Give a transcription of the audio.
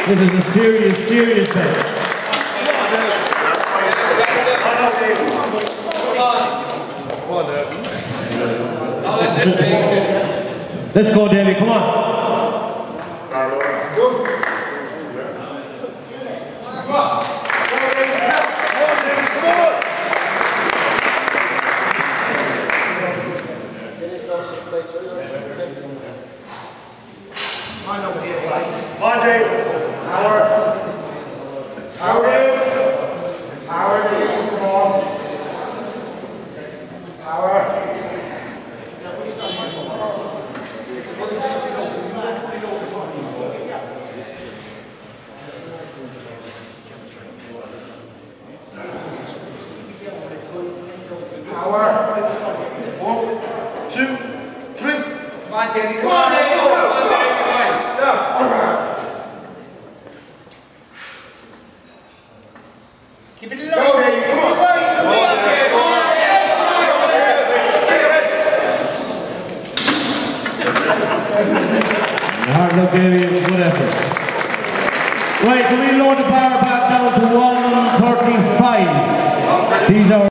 This is a serious, serious bet. Let's go, Davey, come on. Keep it low. Go, Davey, come on. Hard luck, Davey. Good effort. Right, can we load the bar back down to 135? These are